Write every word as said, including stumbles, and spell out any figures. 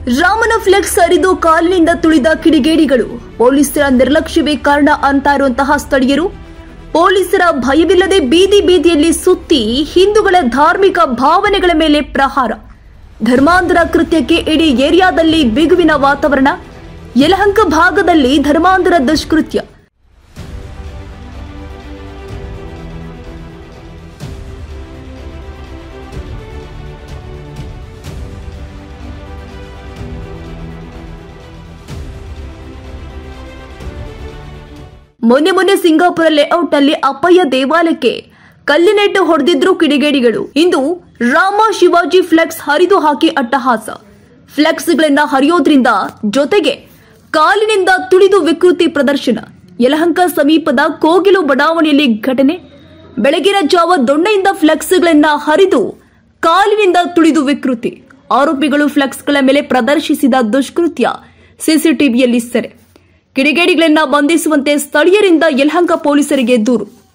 ರಾಮನ ಫ್ಲೆಕ್ಸ್ ಹರಿದು ಕಾಲಿನಿಂದ ತುಳಿದ ಕಿಡಿಗೇಡಿಗಳು, ಪೊಲೀಸರ ನಿರ್ಲಕ್ಷ್ಯವೇ ಕಾರಣ ಅಂತ ಇರುವಂತಹ ಸ್ಥಳೀಯರು ಪೊಲೀಸರ ಭಯವಿಲ್ಲದೆ ಬೀದಿ ಬೀದಿಯಲ್ಲಿ ಸುತ್ತಿ ಹಿಂದೂಗಳ ಧಾರ್ಮಿಕ ಭಾವನೆಗಳ ಮೇಲೆ ಪ್ರಹಾರ. ಧರ್ಮಾಂತರ ಕೃತ್ಯಕ್ಕೆ ಇಡೀ ಏರಿಯಾದಲ್ಲಿ ಬಿಗುವಿನ ವಾತಾವರಣ. ಯಲಹಂಕ ಭಾಗದಲ್ಲಿ ಧರ್ಮಾಂತರ ದುಷ್ಕೃತ್ಯ. ಮೊನ್ನೆ ಮೊನ್ನೆ ಸಿಂಗಾಪುರ ಲೇಔಟ್ ನಲ್ಲಿ ಅಪ್ಪಯ್ಯ ದೇವಾಲಯಕ್ಕೆ ಕಲ್ಲಿನೆಟ್ಟು ಹೊಡೆದಿದ್ರು ಕಿಡಿಗೇಡಿಗಳು. ಇಂದು ರಾಮ ಶಿವಾಜಿ ಫ್ಲೆಕ್ಸ್ ಹರಿದು ಹಾಕಿ ಅಟ್ಟಹಾಸ. ಫ್ಲೆಕ್ಸ್ಗಳನ್ನ ಹರಿಯೋದ್ರಿಂದ ಜೊತೆಗೆ ಕಾಲಿನಿಂದ ತುಳಿದು ವಿಕೃತಿ ಪ್ರದರ್ಶನ. ಯಲಹಂಕ ಸಮೀಪದ ಕೋಗಿಲು ಬಡಾವಣೆಯಲ್ಲಿ ಘಟನೆ. ಬೆಳಗಿನ ಜಾವ ದೊಣ್ಣೆಯಿಂದ ಫ್ಲೆಕ್ಸ್ಗಳನ್ನ ಹರಿದು ಕಾಲಿನಿಂದ ತುಳಿದು ವಿಕೃತಿ. ಆರೋಪಿಗಳು ಫ್ಲೆಕ್ಸ್ಗಳ ಮೇಲೆ ಪ್ರದರ್ಶಿಸಿದ ದುಷ್ಕೃತ್ಯ ಸಿಸಿಟಿವಿಯಲ್ಲಿ ಸೆರೆ. ಕಿಡಿಗೇಡಿಗಳನ್ನ ಬಂಧಿಸುವಂತೆ ಸ್ಥಳೀಯರಿಂದ ಯಲಹಂಕ ಪೊಲೀಸರಿಗೆ ದೂರು.